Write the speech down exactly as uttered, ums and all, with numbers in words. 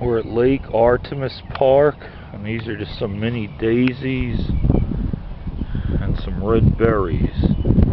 We're at Lake Artemis Park, and these are just some mini daisies and some red berries.